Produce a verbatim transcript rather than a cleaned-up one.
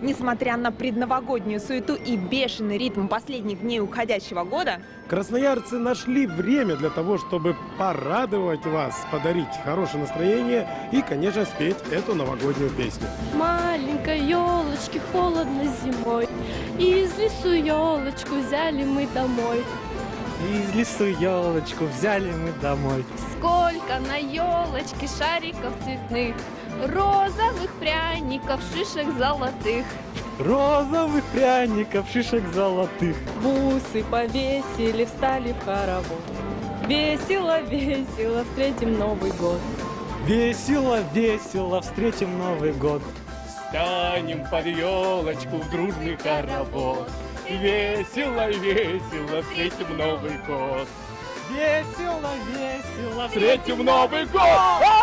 Несмотря на предновогоднюю суету и бешеный ритм последних дней уходящего года, красноярцы нашли время для того, чтобы порадовать вас, подарить хорошее настроение и, конечно, спеть эту новогоднюю песню. Маленькой елочке холодно зимой, из лесу елочку взяли мы домой. Из лесу елочку взяли мы домой. Сколько на елочке шариков цветных, розовых пряников, шишек золотых. Розовых пряников, шишек золотых. Бусы повесили, встали в хоровод. Весело, весело встретим Новый год. Весело, весело встретим Новый год. Встанем под елочку в дружный хоровод. Весело, весело встретим Новый год. Весело, весело Встретим Новый год!